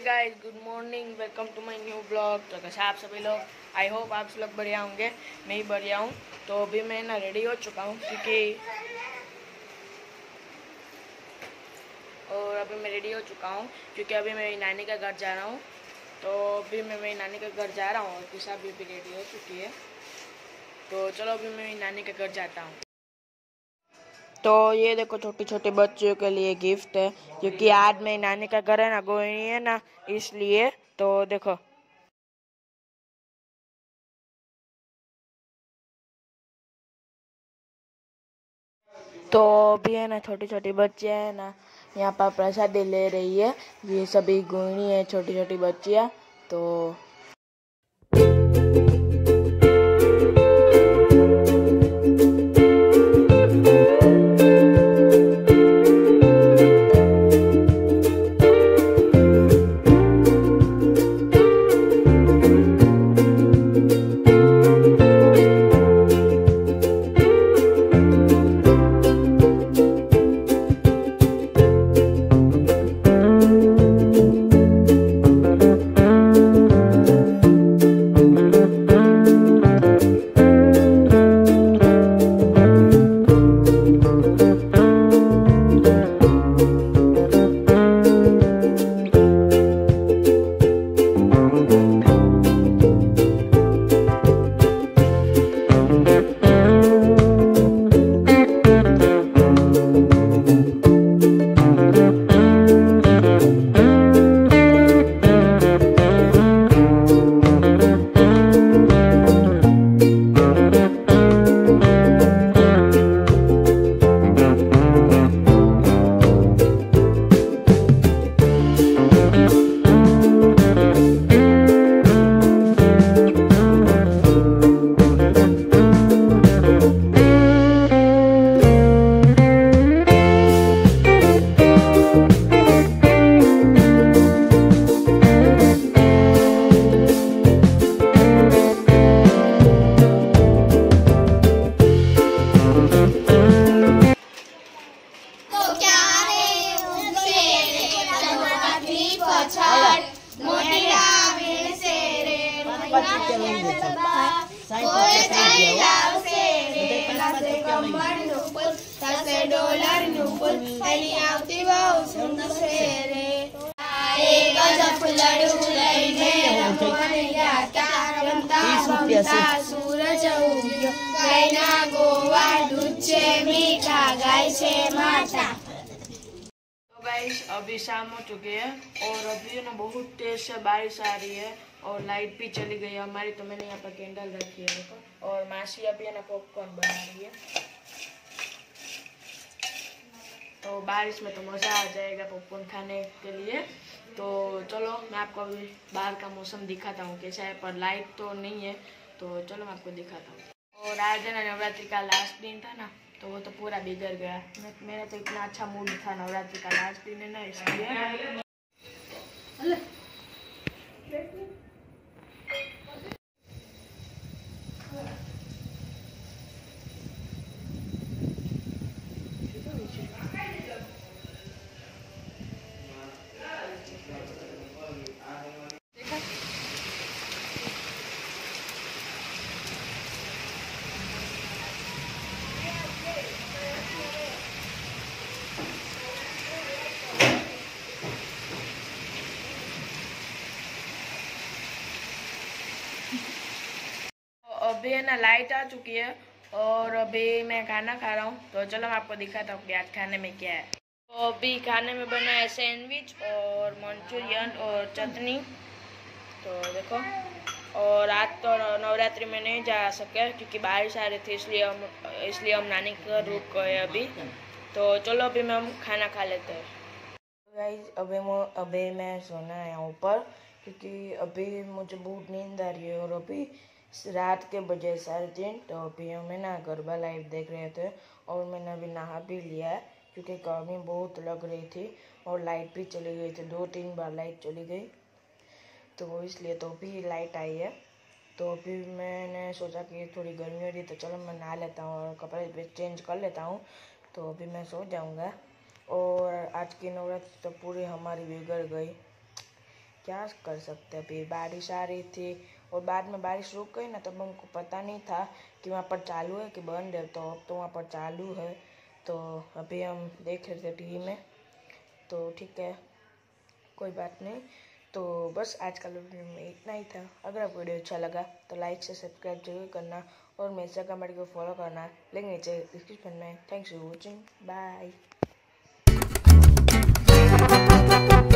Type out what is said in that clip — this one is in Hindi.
Guys, good morning, welcome to my new blog. तो कैसे आप सभी लोग? आई होप आप सब लोग बढ़िया होंगे। मैं ही बढ़िया हूँ। तो अभी मैं ना रेडी हो चुका हूँ क्योंकि अभी मैं मेरी नानी का घर जा रहा हूँ। तो अभी मैं मेरी नानी का घर जा रहा हूँ और किसा भी रेडी हो चुकी है। तो चलो अभी मैं मेरी नानी के घर जाता हूँ। तो ये देखो, छोटी छोटी बच्चियों के लिए गिफ्ट है क्योंकि आज मेरी नानी का घर है ना, गोइनी है ना, इसलिए। तो देखो, तो अभी है ना, छोटी छोटी बच्चियां है ना यहाँ पर प्रसादी ले रही है। ये सभी गोइनी है, छोटी छोटी बच्चियां। तो गाइस, अभी शाम हो चुकी है और अभी ना बहुत तेज से बारिश आ रही है और लाइट भी चली गई है हमारी। तो मैंने यहाँ पर कैंडल रखी है देखो, और मासी अभी है ना पॉपकॉर्न बना रही है। तो बारिश में तो मज़ा आ जाएगा पॉपकॉर्न खाने के लिए। तो चलो मैं आपको अभी बाहर का मौसम दिखाता हूँ कैसा है, पर लाइट तो नहीं है। तो चलो मैं आपको दिखाता हूँ। और आज है ना नवरात्रि का लास्ट दिन था ना, तो वो तो पूरा बिगड़ गया। मेरा तो इतना अच्छा मूड था, नवरात्रि का लास्ट दिन है ना, इसलिए। अभी है ना लाइट आ चुकी है और अभी मैं खाना खा रहा हूँ। तो चलो मैं आपको दिखाता हूँ कि आज खाने में क्या है। तो अभी खाने में बना है सैंडविच और मंचूरियन और चटनी। तो देखो, और आज तो नवरात्रि में नहीं जा सके क्योंकि बारिश आ रही थी, इसलिए हम नानी के घर रुक गए अभी। तो चलो अभी मैं हम खाना खा लेते हैं। गाइस, अभी मैं सोना है ऊपर क्योंकि अभी मुझे बहुत नींद आ रही है और अभी रात के बजे 3:30। तो अभी हमें ना गरबा लाइव देख रहे थे और मैंने अभी नहा भी लिया है क्योंकि गर्मी बहुत लग रही थी और लाइट भी चली गई थी। 2-3 बार लाइट चली गई, तो इसलिए तो अभी लाइट आई है। तो अभी मैंने सोचा कि थोड़ी गर्मी हो रही तो चलो मैं नहा लेता हूँ और कपड़े चेंज कर लेता हूँ। तो अभी मैं सो जाऊँगा। और आज की नवरात्रि तो पूरी हमारी बिगड़ गई। क्या कर सकते, अभी बारिश आ रही थी और बाद में बारिश रुक गई ना, तब हमको पता नहीं था कि वहाँ पर चालू है कि बंद है। तो अब तो वहाँ पर चालू है, तो अभी हम देख रहे थे टीवी में। तो ठीक है, कोई बात नहीं। तो बस आज का वीडियो में इतना ही था। अगर आपको वीडियो अच्छा लगा तो लाइक से सब्सक्राइब जरूर करना और मेरे इंस्टाग्राम को फॉलो करना, लिंक नीचे डिस्क्रिप्शन में। Thanks for watching, bye.